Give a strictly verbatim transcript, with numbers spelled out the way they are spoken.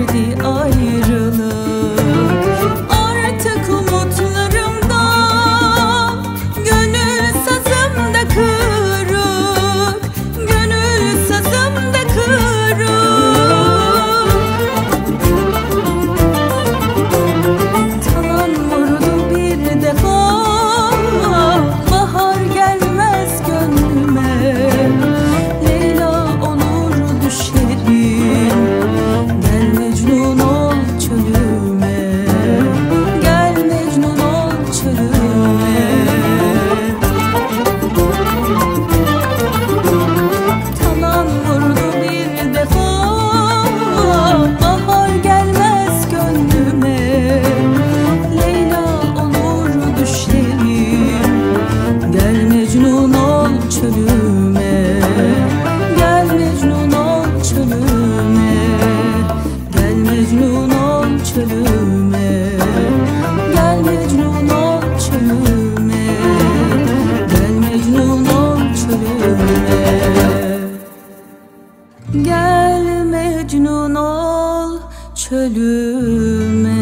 verdi ayrılık. Artık umutlarımda, gönül sazımda kırık, gönül sazımda kırık. Talan vurdu bir defa, bahar gelmez gönlüme. Leyla olur düşerim, gel Mecnun ol çölüme, gel Mecnun ol çölüme. Talan vurdu bir defa, bahar gelmez gönlüme. Leyla olur düşerim, gel Mecnun ol çölüme, gel Mecnun ol çölüme, gel Mecnun ol çölüme, gel Mecnun ol çölüme, gel Mecnun ol çölüme, gel Mecnun ol çölüme.